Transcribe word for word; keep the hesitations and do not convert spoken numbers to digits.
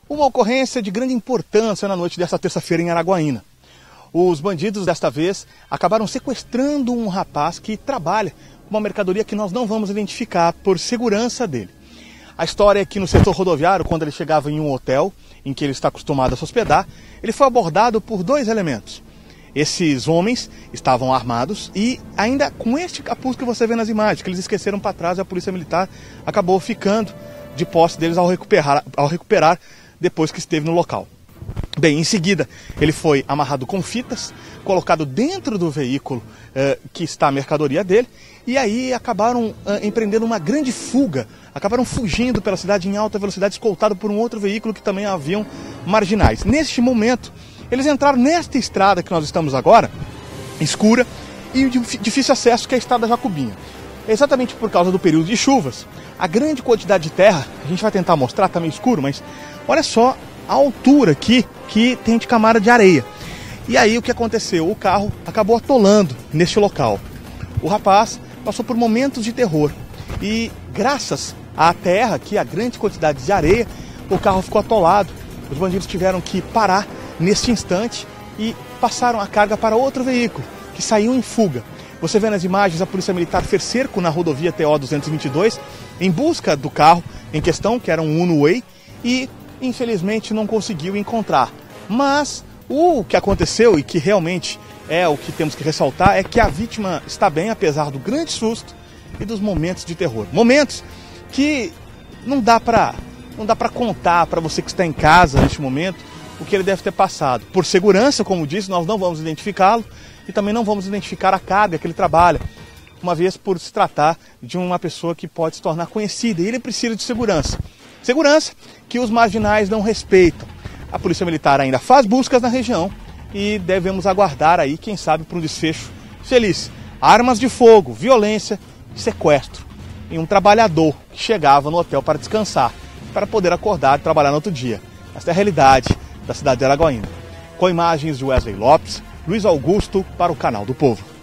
Uma ocorrência de grande importância na noite desta terça-feira em Araguaína. Os bandidos, desta vez, acabaram sequestrando um rapaz que trabalha com uma mercadoria que nós não vamos identificar por segurança dele. A história é que no setor rodoviário, quando ele chegava em um hotel em que ele está acostumado a se hospedar, ele foi abordado por dois elementos. Esses homens estavam armados e ainda com este capuz que você vê nas imagens, que eles esqueceram para trás e a polícia militar acabou ficando de posse deles ao recuperar, ao recuperar depois que esteve no local. Bem, em seguida ele foi amarrado com fitas, colocado dentro do veículo eh, que está a mercadoria dele, e aí acabaram eh, empreendendo uma grande fuga, acabaram fugindo pela cidade em alta velocidade, escoltado por um outro veículo que também haviam marginais. Neste momento, eles entraram nesta estrada que nós estamos agora, escura e de difícil acesso, que é a estrada Jacobinha. Exatamente por causa do período de chuvas, a grande quantidade de terra, a gente vai tentar mostrar, está meio escuro, mas olha só a altura aqui que tem de camada de areia. E aí o que aconteceu? O carro acabou atolando neste local. O rapaz passou por momentos de terror e graças à terra, aqui a grande quantidade de areia, o carro ficou atolado. Os bandidos tiveram que parar neste instante e passaram a carga para outro veículo que saiu em fuga. Você vê nas imagens, a Polícia Militar fez cerco na rodovia T O duzentos e vinte e dois em busca do carro em questão, que era um Uno Way, e infelizmente não conseguiu encontrar. Mas o que aconteceu e que realmente é o que temos que ressaltar é que a vítima está bem, apesar do grande susto e dos momentos de terror. Momentos que não dá para não dá para contar para você que está em casa neste momento o que ele deve ter passado. Por segurança, como disse, nós não vamos identificá-lo e também não vamos identificar a carga que ele trabalha, uma vez por se tratar de uma pessoa que pode se tornar conhecida e ele precisa de segurança. Segurança que os marginais não respeitam. A Polícia Militar ainda faz buscas na região e devemos aguardar aí, quem sabe, para um desfecho feliz. Armas de fogo, violência e sequestro em um trabalhador que chegava no hotel para descansar, para poder acordar e trabalhar no outro dia. Esta é a realidade da cidade de Araguaína. Com imagens de Wesley Lopes, Luiz Augusto para o Canal do Povo.